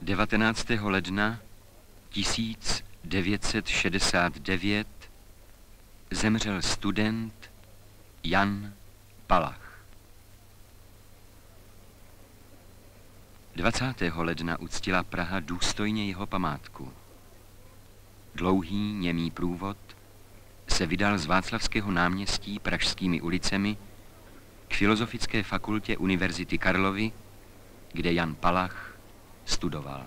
19. ledna 1969 zemřel student Jan Palach. 20. ledna uctila Praha důstojně jeho památku. Dlouhý němý průvod se vydal z Václavského náměstí pražskými ulicemi k Filozofické fakultě Univerzity Karlovy, kde Jan Palach studoval.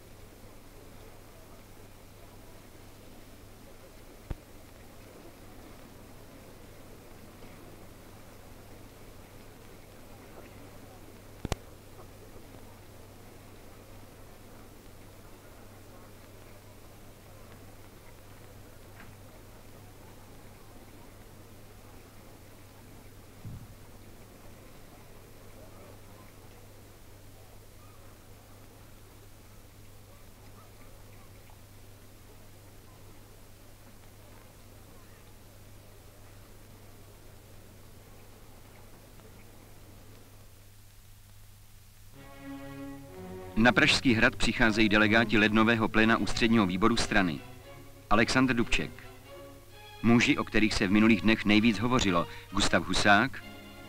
Na Pražský hrad přicházejí delegáti lednového pléna ústředního výboru strany. Alexandr Dubček. Muži, o kterých se v minulých dnech nejvíc hovořilo. Gustav Husák,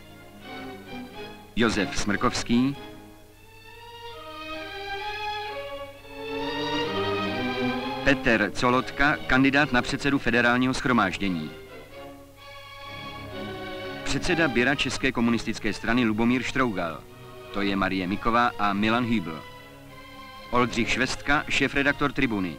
Josef Smrkovský, Petr Colotka, kandidát na předsedu Federálního shromáždění. Předseda Běra České komunistické strany Lubomír Štrougal. To je Marie Miková a Milan Hýbl. Oldřich Švestka, šéfredaktor Tribuny.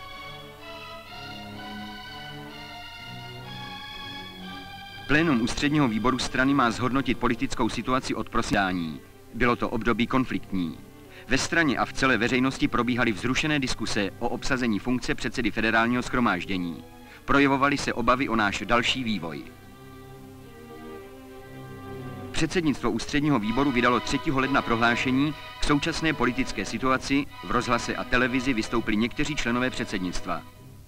Plénum ústředního výboru strany má zhodnotit politickou situaci od prosince. Bylo to období konfliktní. Ve straně a v celé veřejnosti probíhaly vzrušené diskuse o obsazení funkce předsedy Federálního shromáždění. Projevovaly se obavy o náš další vývoj. Předsednictvo ústředního výboru vydalo 3. ledna prohlášení k současné politické situaci. V rozhlase a televizi vystoupili někteří členové předsednictva.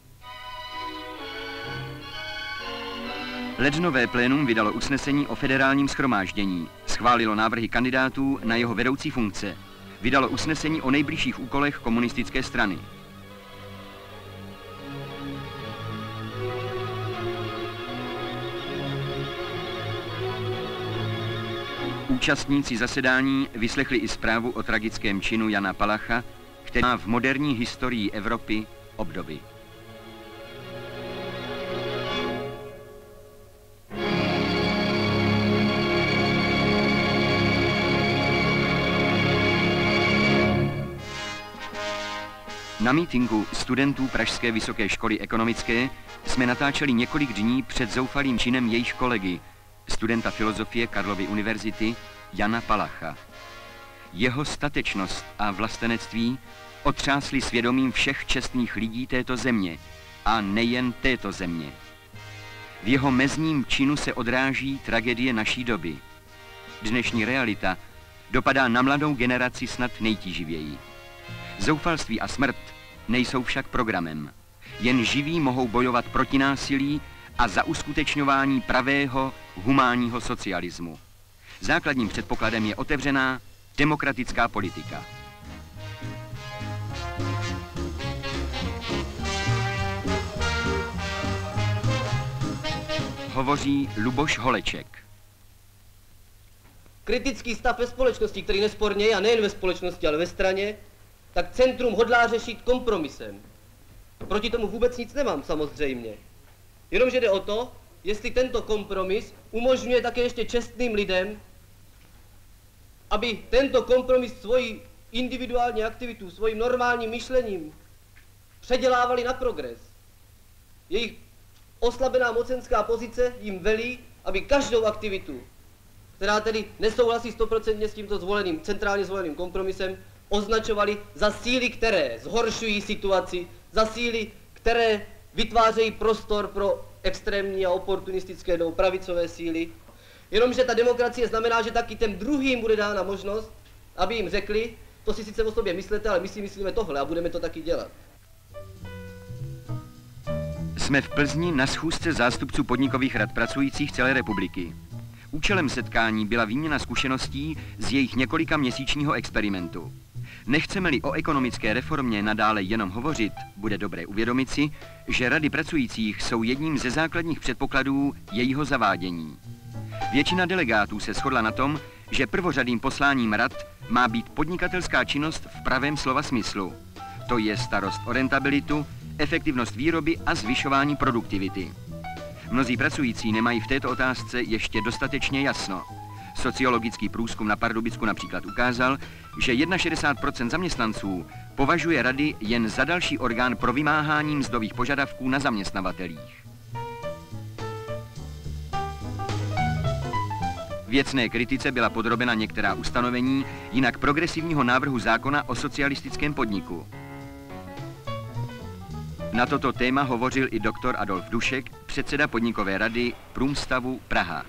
Lednové plénum vydalo usnesení o federálním shromáždění. Schválilo návrhy kandidátů na jeho vedoucí funkce. Vydalo usnesení o nejbližších úkolech komunistické strany. Účastníci zasedání vyslechli i zprávu o tragickém činu Jana Palacha, který má v moderní historii Evropy obdoby. Na mítinku studentů Pražské vysoké školy ekonomické jsme natáčeli několik dní před zoufalým činem jejich kolegy, studenta filozofie Karlovy univerzity Jana Palacha. Jeho statečnost a vlastenectví otřásly svědomím všech čestných lidí této země a nejen této země. V jeho mezním činu se odráží tragédie naší doby. Dnešní realita dopadá na mladou generaci snad nejtíživěji. Zoufalství a smrt nejsou však programem. Jen živí mohou bojovat proti násilí a za uskutečňování pravého, humánního socialismu. Základním předpokladem je otevřená, demokratická politika. Hovoří Luboš Holeček. Kritický stav ve společnosti, který nesporně je, a nejen ve společnosti, ale ve straně, tak centrum hodlá řešit kompromisem. Proti tomu vůbec nic nemám, samozřejmě. Jenomže jde o to, jestli tento kompromis umožňuje také ještě čestným lidem, aby tento kompromis svoji individuální aktivitu, svým normálním myšlením předělávali na progres. Jejich oslabená mocenská pozice jim velí, aby každou aktivitu, která tedy nesouhlasí 100% s tímto zvoleným, centrálně zvoleným kompromisem, označovali za síly, které zhoršují situaci, za síly, které vytvářejí prostor pro extrémní a oportunistické nebo pravicové síly. Jenomže ta demokracie znamená, že taky těm druhým bude dána možnost, aby jim řekli, to si sice o sobě myslíte, ale my si myslíme tohle a budeme to taky dělat. Jsme v Plzni na schůzce zástupců podnikových rad pracujících celé republiky. Účelem setkání byla výměna zkušeností z jejich několika měsíčního experimentu. Nechceme-li o ekonomické reformě nadále jenom hovořit, bude dobré uvědomit si, že rady pracujících jsou jedním ze základních předpokladů jejího zavádění. Většina delegátů se shodla na tom, že prvořadým posláním rad má být podnikatelská činnost v pravém slova smyslu. To je starost o rentabilitu, efektivnost výroby a zvyšování produktivity. Mnozí pracující nemají v této otázce ještě dostatečně jasno. Sociologický průzkum na Pardubicku například ukázal, že 61% zaměstnanců považuje rady jen za další orgán pro vymáhání mzdových požadavků na zaměstnavatelích. Věcné kritice byla podrobena některá ustanovení jinak progresivního návrhu zákona o socialistickém podniku. Na toto téma hovořil i doktor Adolf Dušek, předseda podnikové rady Průmstavu Praha.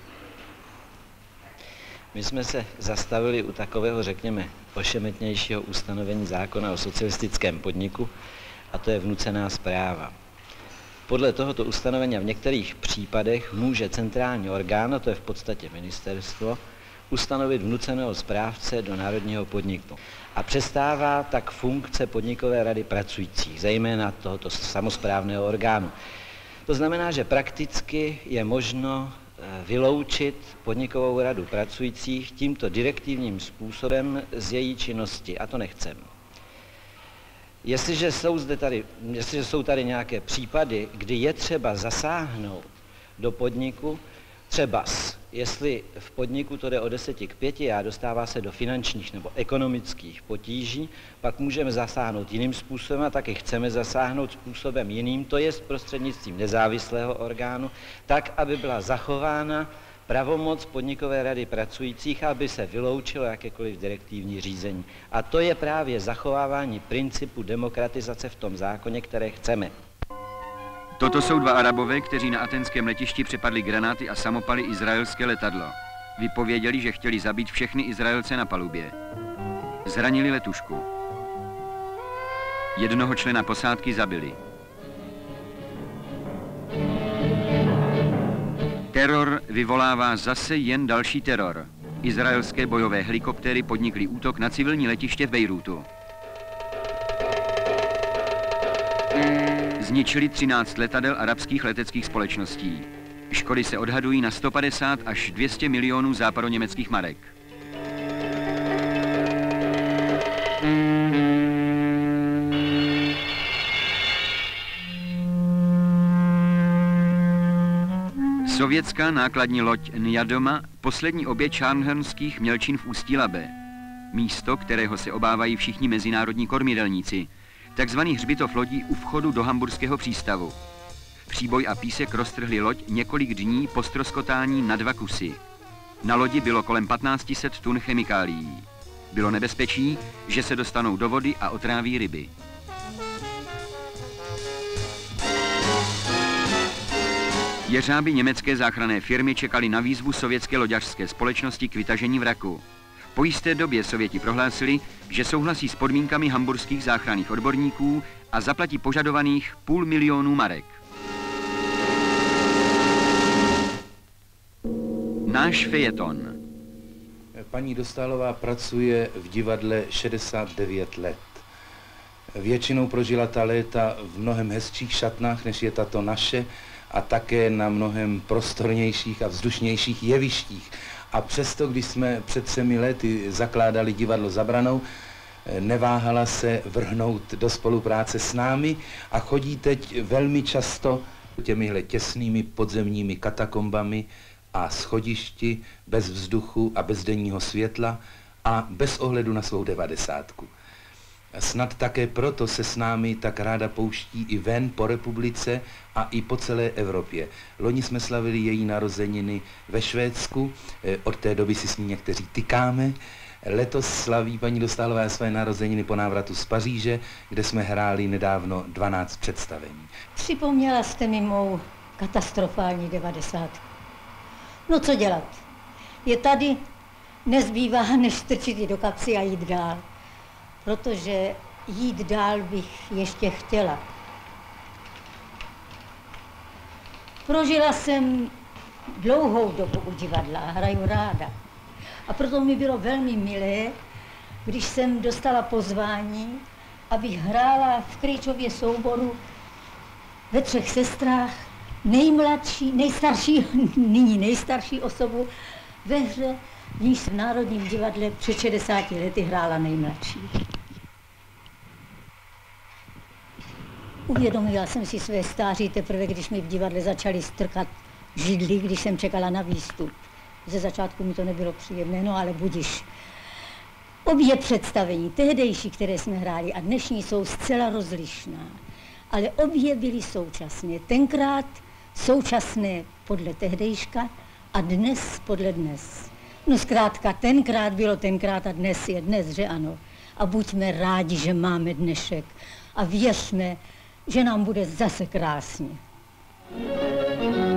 My jsme se zastavili u takového, řekněme, ošemetnějšího ustanovení zákona o socialistickém podniku, a to je vnucená správa. Podle tohoto ustanovení v některých případech může centrální orgán, a to je v podstatě ministerstvo, ustanovit vnuceného správce do národního podniku. A přestává tak funkce podnikové rady pracujících, zejména tohoto samosprávného orgánu. To znamená, že prakticky je možno vyloučit podnikovou radu pracujících tímto direktivním způsobem z její činnosti, a to nechceme. Jestliže jsou tady nějaké případy, kdy je třeba zasáhnout do podniku, třeba jestli v podniku to jde o 10:5 a dostává se do finančních nebo ekonomických potíží, pak můžeme zasáhnout jiným způsobem a taky chceme zasáhnout způsobem jiným, to je prostřednictvím nezávislého orgánu, tak, aby byla zachována pravomoc podnikové rady pracujících, aby se vyloučilo jakékoliv direktivní řízení. A to je právě zachovávání principu demokratizace v tom zákoně, které chceme. Toto jsou dva Arabové, kteří na aténském letišti přepadli granáty a samopaly izraelské letadlo. Vypověděli, že chtěli zabít všechny Izraelce na palubě. Zranili letušku. Jednoho člena posádky zabili. Teror vyvolává zase jen další teror. Izraelské bojové helikoptéry podnikly útok na civilní letiště v Bejrútu. Zničili 13 letadel arabských leteckých společností. Škody se odhadují na 150 až 200 milionů západoněmeckých marek. Sovětská nákladní loď Njadoma, poslední oběť šarnhornských mělčin v Ústí Labe. Místo, kterého se obávají všichni mezinárodní kormidelníci. Takzvaný hřbitov lodí u vchodu do hamburského přístavu. Příboj a písek roztrhli loď několik dní po ztroskotání na 2 kusy. Na lodi bylo kolem 1500 tun chemikálií. Bylo nebezpečí, že se dostanou do vody a otráví ryby. Jeřáby německé záchranné firmy čekali na výzvu sovětské loďařské společnosti k vytažení vraku. Po jisté době Sověti prohlásili, že souhlasí s podmínkami hamburských záchranných odborníků a zaplatí požadovaných 500 000 marek. Náš fejeton. Paní Dostálová pracuje v divadle 69 let. Většinou prožila ta léta v mnohem hezčích šatnách, než je tato naše, a také na mnohem prostornějších a vzdušnějších jevištích. A přesto, když jsme před 3 lety zakládali divadlo Za branou, neváhala se vrhnout do spolupráce s námi a chodí teď velmi často těmihle těsnými podzemními katakombami a schodišti bez vzduchu a bez denního světla a bez ohledu na svou 90. Snad také proto se s námi tak ráda pouští i ven po republice a i po celé Evropě. Loni jsme slavili její narozeniny ve Švédsku, od té doby si s ní někteří tykáme. Letos slaví paní Dostálová své narozeniny po návratu z Paříže, kde jsme hráli nedávno 12 představení. Připomněla jste mi mou katastrofální 90. No co dělat? Je tady, nezbývá, než strčit ji do kapsy a jít dál. Protože jít dál bych ještě chtěla. Prožila jsem dlouhou dobu u divadla a hraju ráda. A proto mi bylo velmi milé, když jsem dostala pozvání, abych hrála v Krejčově souboru ve Třech sestrách nyní nejstarší osobu ve hře, v níž v Národním divadle před 60 lety hrála nejmladší. Uvědomila jsem si své stáří teprve, když mi v divadle začaly strkat židli, když jsem čekala na výstup. Ze začátku mi to nebylo příjemné, no ale budiš. Obě představení, tehdejší, které jsme hráli, a dnešní jsou zcela rozlišná, ale obě byly současné. Tenkrát současné podle tehdejška a dnes podle dnes. No zkrátka, tenkrát bylo tenkrát a dnes je dnes, že ano. A buďme rádi, že máme dnešek a věřme, že nám bude zase krásně.